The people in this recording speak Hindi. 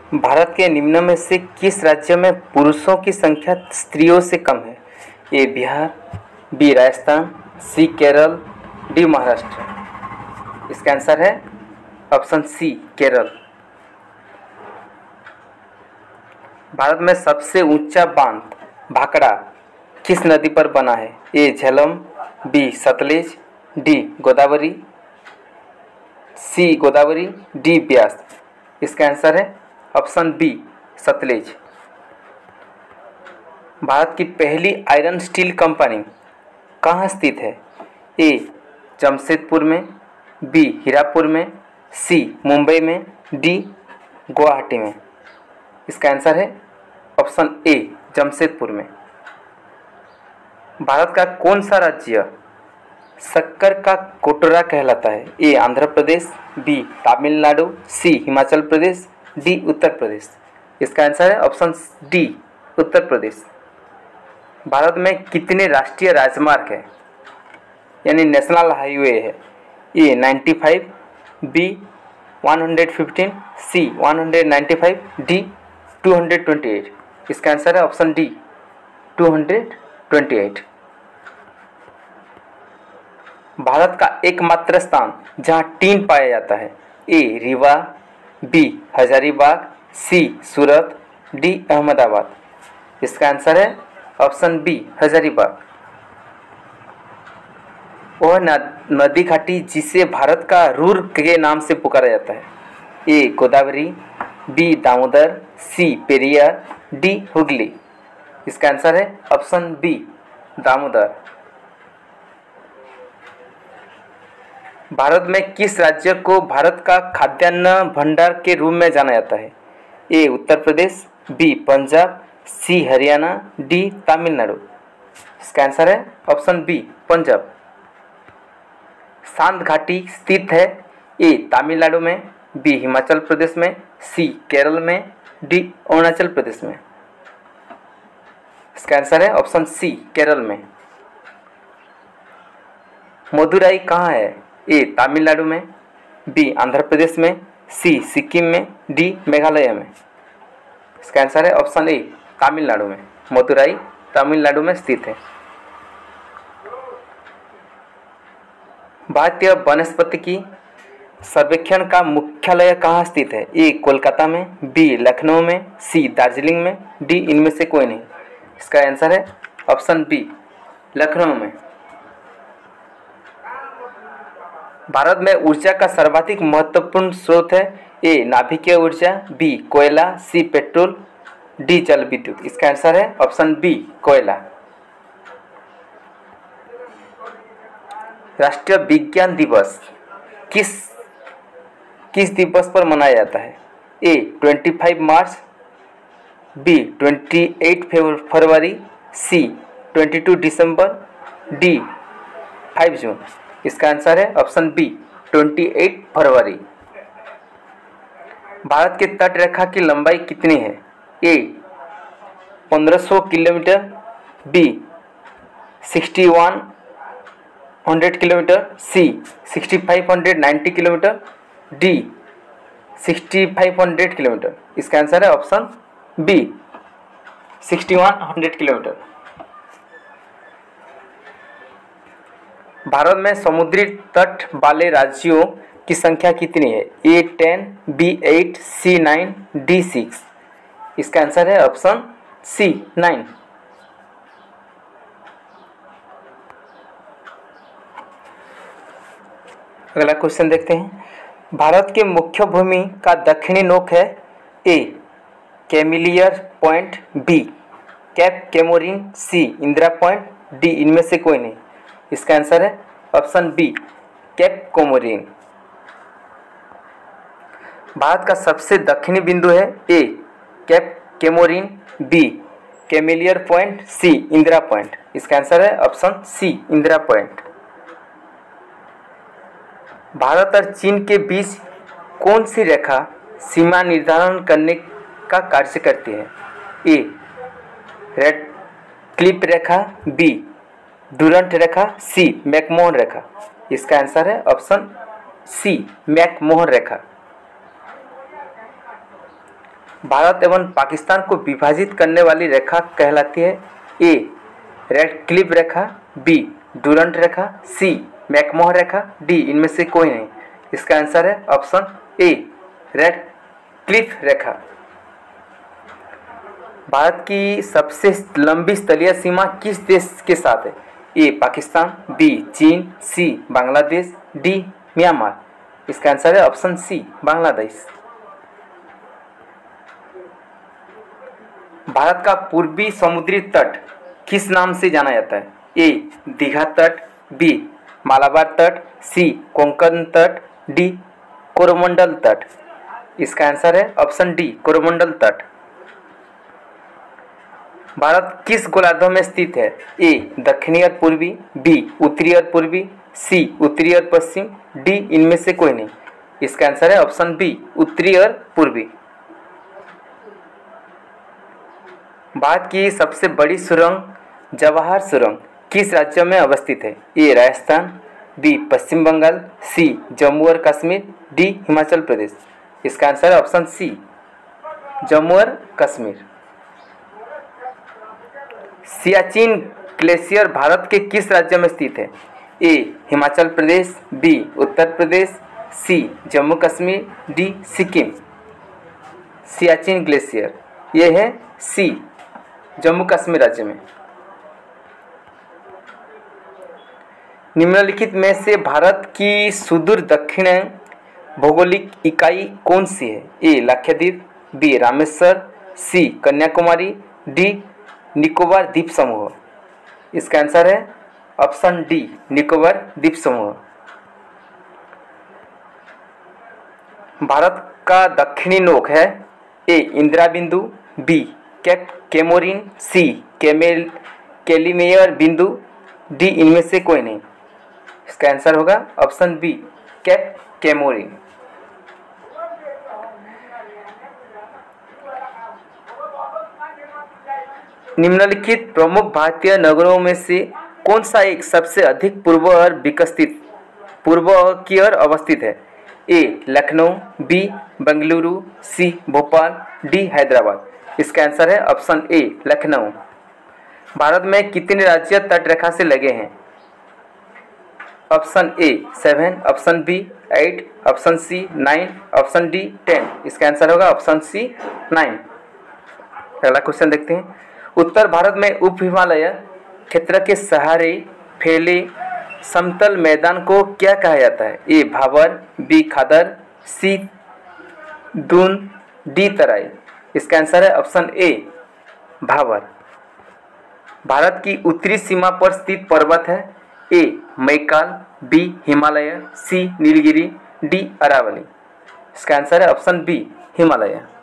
भारत के निम्न में से किस राज्य में पुरुषों की संख्या स्त्रियों से कम है? A Bihar, B Rajasthan, C Kerala, D Maharashtra. इसका आंसर है ऑप्शन सी केरल। भारत में सबसे ऊंचा बांध भाखड़ा किस नदी पर बना है? A Jhelum, B Sutlej, D Godavari, C Godavari, D Beas. इसका आंसर है ऑप्शन बी सतलेज। भारत की पहली आयरन स्टील कंपनी कहाँ स्थित है? ए जमशेदपुर में, बी हीरापुर में, सी मुंबई में, डी गुवाहाटी में। इसका आंसर है ऑप्शन ए जमशेदपुर में। भारत का कौन सा राज्य शक्कर का कोटरा कहलाता है? A Andhra Pradesh, B Tamil Nadu, C Himachal Pradesh, D Uttar Pradesh. इसका आंसर है ऑप्शन डी उत्तर प्रदेश। भारत में कितने राष्ट्रीय राजमार्ग है यानी नेशनल हाईवे है? A 95, B 115, C 195, D 228। इसका आंसर है ऑप्शन डी 228। भारत का एकमात्र स्थान जहां टीन पाया जाता है? A Rewa, B Hazaribagh, C Surat, D Ahmedabad. इसका आंसर है ऑप्शन बी हजारीबाग। वह नदी घाटी जिसे भारत का रूर के नाम से पुकारा जाता है? A Godavari, B Damodar, C Periyar, D Hooghly. इसका आंसर है ऑप्शन बी दामोदर। भारत में किस राज्य को भारत का खाद्यान्न भंडार के रूप में जाना जाता है? A Uttar Pradesh, B Punjab, C Haryana, D Tamil Nadu. इसका आंसर है ऑप्शन बी पंजाब। सांत घाटी स्थित है? ए तमिलनाडु में, बी हिमाचल प्रदेश में, सी केरल में, डी अरुणाचल प्रदेश में। इसका आंसर है ऑप्शन सी केरल में। मदुराई कहाँ है? ए तमिलनाडु में, बी आंध्र प्रदेश में, सी सिक्किम में, डी मेघालय में। इसका आंसर है ऑप्शन ए तमिलनाडु में। मदुराई तमिलनाडु में स्थित है। भारतीय वनस्पति की सर्वेक्षण का मुख्यालय कहाँ स्थित है? ए कोलकाता में, बी लखनऊ में, सी दार्जिलिंग में, डी इनमें से कोई नहीं। इसका आंसर है ऑप्शन बी लखनऊ में। भारत में ऊर्जा का सर्वाधिक महत्वपूर्ण स्रोत है? ए नाभिकीय ऊर्जा, बी कोयला, सी पेट्रोल, डी जल विद्युत। इसका आंसर है ऑप्शन बी कोयला। राष्ट्रीय विज्ञान दिवस किस दिवस पर मनाया जाता है? ए 25 मार्च, बी 28 फरवरी, सी 22 दिसंबर, डी 5 जून। इसका आंसर है ऑप्शन बी 28 फरवरी। भारत के तट रेखा की लंबाई कितनी है? A 1500 kilometre, B 6100 kilometre, C 6590 kilometre, D 6500 kilometre. इसका आंसर है ऑप्शन बी 6100 किलोमीटर। भारत में समुद्री तट वाले राज्यों की संख्या कितनी है? A 10, B 8, C 9, D 6। इसका आंसर है ऑप्शन सी 9। अगला क्वेश्चन देखते हैं। भारत के मुख्य भूमि का दक्षिणी नोक है? A Calimere point, B cape Comorin, C Indira point, D इनमें से कोई नहीं। इसका आंसर है option B cape Comorin. Bharat का सबसे दक्षिणी बिंदु है? A cape Comorin, B Calimere point, C Indira point. इसका आंसर है option C Indira point. Bharat और चीन के बीच कौन सी रेखा सीमा निर्धारण करने का कार्य करती है? ए रेड क्लिप रेखा, बी डुरंट रेखा, सी मैकमोहन रेखा। इसका आंसर है ऑप्शन सी मैकमोहन रेखा। भारत एवं पाकिस्तान को विभाजित करने वाली रेखा कहलाती है? ए रेडक्लिफ रेखा, बी डुरंट रेखा, सी मैकमोहन रेखा, डी इनमें से कोई नहीं। इसका आंसर है ऑप्शन ए रेडक्लिफ रेखा। भारत की सबसे लंबी स्थलीय सीमा किस देश के साथ है? ए पाकिस्तान, बी चीन, सी बांग्लादेश, डी म्यांमार। इसका आंसर है ऑप्शन सी बांग्लादेश। भारत का पूर्वी समुद्री तट किस नाम से जाना जाता है? ए दीघा तट, बी मालाबार तट, सी कोंकण तट, डी कोरोमंडल तट। इसका आंसर है ऑप्शन डी कोरोमंडल तट। भारत किस गोलार्ध में स्थित है? ए दक्षिणी और पूर्वी, बी उत्तरी और पूर्वी, सी उत्तरी और पश्चिम, डी इनमें से कोई नहीं। इसका आंसर है ऑप्शन बी उत्तरी और पूर्वी। भारत की सबसे बड़ी सुरंग जवाहर सुरंग किस राज्य में अवस्थित है? A Rajasthan, B Paschim Bangal, C Jammu और कश्मीर, डी हिमाचल प्रदेश। इसका आंसर है ऑप्शन सी जम्मू और कश्मीर। सियाचिन ग्लेशियर भारत के किस राज्य में स्थित है? A Himachal Pradesh, B Uttar Pradesh, C Jammu Kashmir, D Sikkim. Siachen glacier ये है सी जम्मू कश्मीर राज्य में। निम्नलिखित में से भारत की सुदूर दक्षिण भौगोलिक इकाई कौन सी है? A Lakshadweep, B Rameshwar, C Kanyakumari, D Nicobar द्वीप समूह। इसका आंसर है ऑप्शन डी निकोबार द्वीप समूह। भारत का दक्षिणी नोक है? ए इंदिरा बिंदु, B cape Comorin, C Calimere बिंदु, डी इनमें से कोई नहीं। इसका आंसर होगा ऑप्शन बी कैप केमोरिन। निम्नलिखित प्रमुख भारतीय नगरों में से कौन सा एक सबसे अधिक पूर्व की ओर अवस्थित है? A Lucknow, B Bengaluru, C Bhopal, D Hyderabad. इसका आंसर है ऑप्शन ए लखनऊ। भारत में कितने राज्य तटरेखा से लगे हैं? Option A 7, option B 8, option C 9, option D 10। इसका आंसर होगा ऑप्शन सी 9। अगला क्वेश्चन देखते हैं। उत्तर भारत में उप हिमालय क्षेत्र के सहारे फैले समतल मैदान को क्या कहा जाता है? A Bhabar, B Khadar, C Doon, D Terai. इसका आंसर है ऑप्शन ए भाबर। भारत की उत्तरी सीमा पर स्थित पर्वत है? A Maikal, B Himalaya, C Nilgiri, D Aravalli. इसका आंसर है ऑप्शन बी हिमालय।